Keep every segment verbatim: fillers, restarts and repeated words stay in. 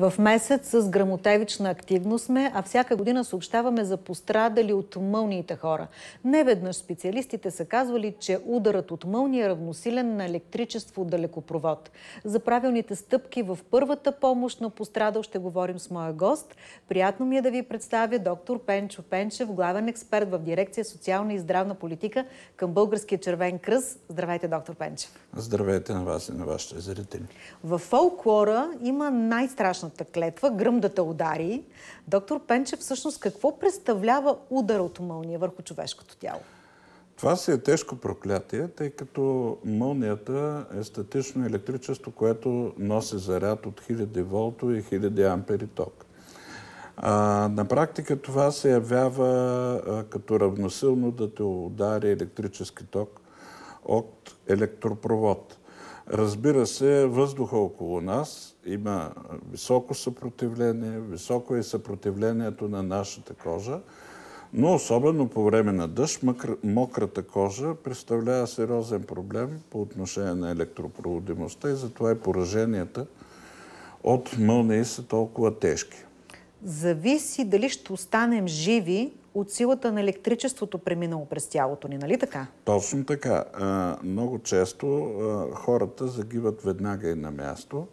В месец с гръмотевична активност сме, а всяка година съобщаваме за пострадали от мълниите хора. Неведнъж специалистите са казвали, че ударът от мълния е равносилен на електричество от далекопровод. За правилните стъпки в първата помощ на пострадал ще говорим с моя гост. Приятно ми е да ви представя доктор Пенчо Пенчев, главен експерт в дирекция социална и здравна политика към Българския червен кръст. Здравейте, доктор Пенчев. Здравейте на вас и на вашите зрители. В фолклора има най-страшната клетва – гръм да те удари. Доктор Пенчев, всъщност какво представлява удар от мълния върху човешкото тяло? Това си е тежко проклятие, тъй като мълнията е статично електричество, което носи заряд от хиляди волтове и хиляди ампери ток. А, на практика това се явява а, като равносилно да те удари електрически ток от електропровод. Разбира се, въздуха около нас има високо съпротивление, високо е съпротивлението на нашата кожа, но особено по време на дъжд, мократа кожа представлява сериозен проблем по отношение на електропроводимостта и затова и пораженията от мълнии са толкова тежки. Зависи дали ще останем живи от силата на електричеството, преминало през тялото ни, нали така? Точно така. Много често хората загиват веднага и на място,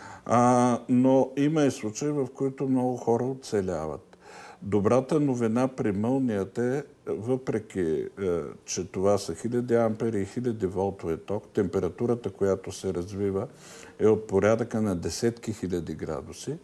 но има и случаи, в които много хора оцеляват. Добрата новина при мълнията е, въпреки че това са хиляди ампери и хиляди волтове ток, температурата, която се развива, е от порядъка на десетки хиляди градуси.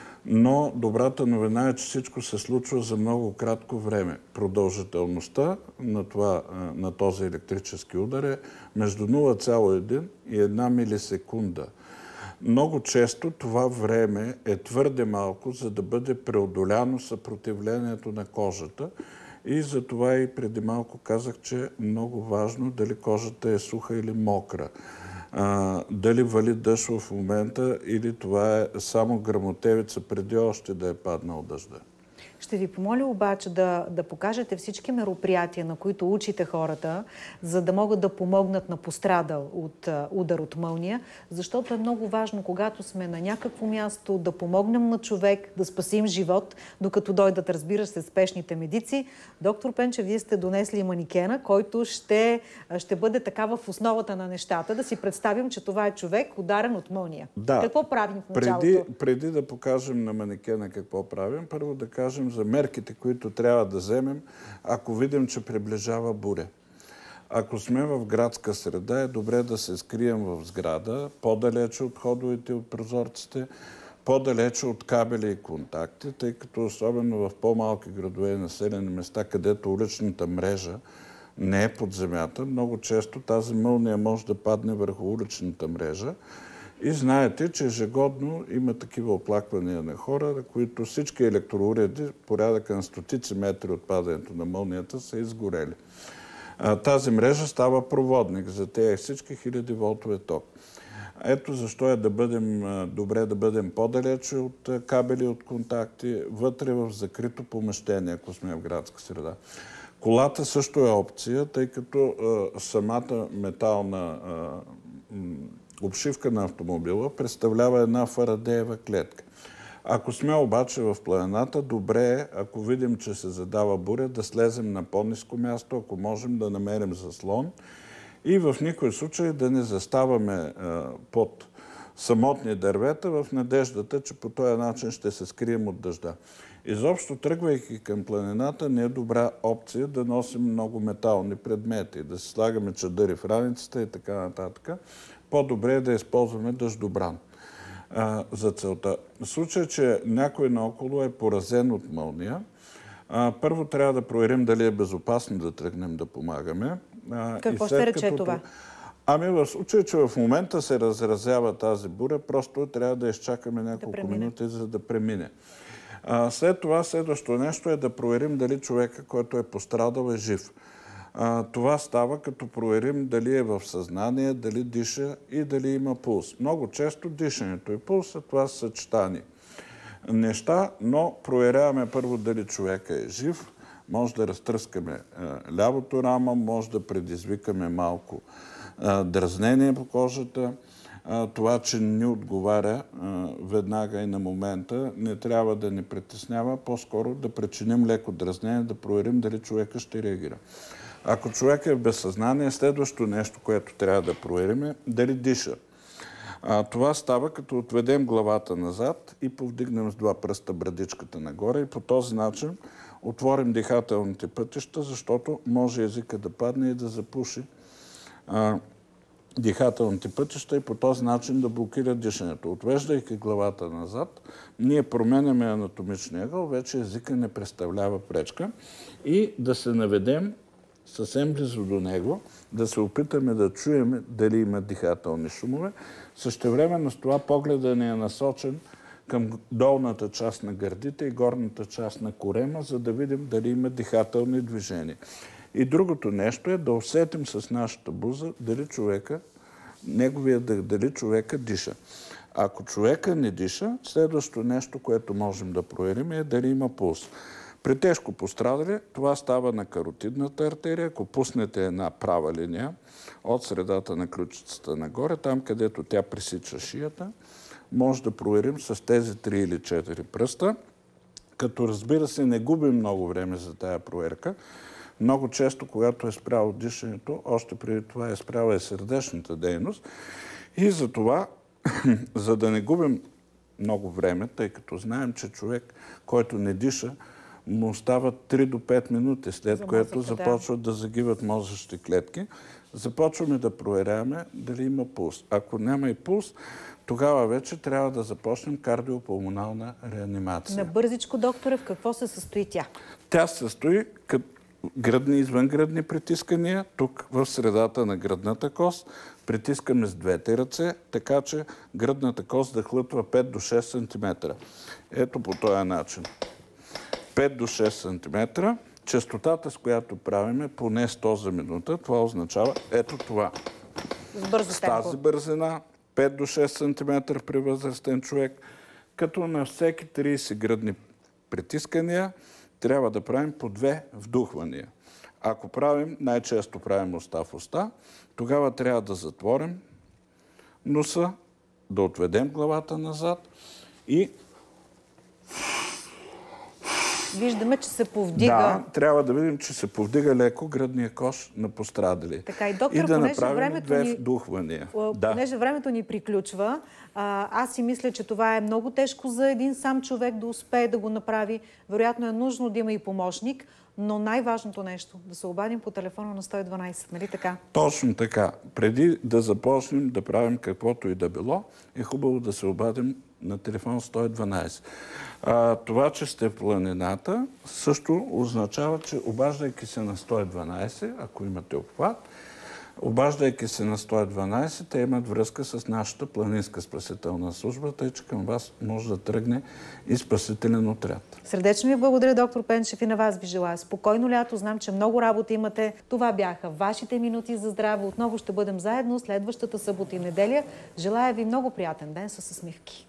Но добрата новина е, че всичко се случва за много кратко време. Продължителността на, това, на този електрически удар е между нула цяло едно и една милисекунда. Много често това време е твърде малко, за да бъде преодоляно съпротивлението на кожата. И затова и преди малко казах, че е много важно дали кожата е суха или мокра. А, дали вали дъжд в момента или това е само гръмотевица преди още да е паднал дъжда. Ще ви помоля обаче да, да покажете всички мероприятия, на които учите хората, за да могат да помогнат на пострадал от а, удар от мълния, защото е много важно, когато сме на някакво място, да помогнем на човек, да спасим живот, докато дойдат, разбира се, спешните медици. Доктор Пенчев, вие сте донесли манекена, който ще, ще бъде така в основата на нещата. Да си представим, че това е човек, ударен от мълния. Да. Какво правим в началото? Преди, преди да покажем на манекена какво правим, първо да кажем за мерките, които трябва да вземем, ако видим, че приближава буря. Ако сме в градска среда, е добре да се скрием в сграда, по-далече от ходовете, от прозорците, по-далече от кабели и контакти, тъй като особено в по-малки градове и населени места, където уличната мрежа не е под земята, много често тази мълния може да падне върху уличната мрежа. И знаете, че ежегодно има такива оплаквания на хора, на които всички електроуреди, порядъка на стотици метри от падането на мълнията, са изгорели. Тази мрежа става проводник за тези всички хиляди волтове ток. Ето защо е да бъдем, добре да бъдем по-далече от кабели, от контакти, вътре в закрито помещение, ако сме в градска среда. Колата също е опция, тъй като а, самата метална а, обшивка на автомобила представлява една фарадеева клетка. Ако сме обаче в планината, добре е, ако видим, че се задава буря, да слезем на по-ниско място, ако можем да намерим заслон и в никой случай да не заставаме а, под самотни дървета в надеждата, че по този начин ще се скрием от дъжда. Изобщо, тръгвайки към планината, не е добра опция да носим много метални предмети, да си слагаме чадъри в раницата и така нататък. По-добре е да използваме дъждобран а, за целта. В случай, че някой наоколо е поразен от мълния, а, първо трябва да проверим дали е безопасно да тръгнем да помагаме. А, Какво и след ще рече като... това? Ами в случай, че в момента се разразява тази буря, просто трябва да изчакаме няколко да минути, за да премине. А, след това следващото нещо е да проверим дали човека, който е пострадал, е жив. А, това става като проверим дали е в съзнание, дали диша и дали има пулс. Много често дишането и пулса, това са съчетани неща, но проверяваме първо дали човека е жив. Може да разтръскаме а, лявото рамо, може да предизвикаме малко а, дразнение по кожата. това, че не ни отговаря веднага и на момента, не трябва да ни притеснява, по-скоро да причиним леко дразнение, да проверим дали човека ще реагира. Ако човек е в безсъзнание, следващото нещо, което трябва да проверим е дали диша. А, това става като отведем главата назад и повдигнем с два пръста брадичката нагоре и по този начин отворим дихателните пътища, защото може езика да падне и да запуши а, дихателните пътища и по този начин да блокира дишането. Отвеждайки главата назад, ние променяме анатомичния ъгъл, вече езика не представлява пречка и да се наведем съвсем близо до него, да се опитаме да чуем дали има дихателни шумове. Същевременно с това погледа ни е насочен към долната част на гърдите и горната част на корема, за да видим дали има дихателни движения. И другото нещо е да усетим с нашата буза дали човека, неговия дъх, дали човека диша. Ако човека не диша, следващото нещо, което можем да проверим е дали има пулс. При тежко пострадали това става на каротидната артерия. Ако пуснете една права линия от средата на ключицата нагоре, там където тя пресича шията, може да проверим с тези три или четири пръста, като разбира се не губим много време за тая проверка. Много често, когато е спряло дишането, още преди това е спряла и сърдечната дейност. И за това, за да не губим много време, тъй като знаем, че човек, който не диша, му остават три до пет минути, след което започват да загиват мозъчни клетки. Започваме да проверяваме дали има пулс. Ако няма и пулс, тогава вече трябва да започнем кардиопулмонална реанимация. Набързичко, докторе, в какво се състои тя? Тя се състои като гръдни и извънгръдни притискания. Тук в средата на гръдната кост притискаме с двете ръце, така че гръдната кост да хлътва пет до шест сантиметра. Ето по този начин. пет до шест сантиметра. Честотата, с която правим, е поне сто за минута. Това означава ето това. С бързо с темпо. тази бързина, пет до шест сантиметра при възрастен човек, като на всеки трийсет гръдни притискания трябва да правим по две вдухвания. Ако правим, най-често правим уста в уста, тогава трябва да затворим носа, да отведем главата назад и виждаме, че се повдига. Да, трябва да видим, че се повдига леко гръдния кош на пострадали. Така и доктор, и да понеже направим времето две ни, вдухвания. Понеже да. времето ни приключва, а, аз си мисля, че това е много тежко за един сам човек да успее да го направи. Вероятно е нужно да има и помощник, но най-важното нещо да се обадим по телефона на сто и дванайсет, нали така? Точно така. Преди да започнем да правим каквото и да било, е хубаво да се обадим на телефон сто и дванайсет. А, това, че сте в планината, също означава, че обаждайки се на сто и дванайсет, ако имате обхват, обаждайки се на сто и дванайсет, те имат връзка с нашата планинска спасителна служба, тъй че към вас може да тръгне и спасителен отряд. Сърдечно ви благодаря, доктор Пенчев, и на вас ви желая спокойно лято. Знам, че много работа имате. Това бяха вашите минути за здраве. Отново ще бъдем заедно следващата събота и неделя. Желая ви много приятен ден с усмивки.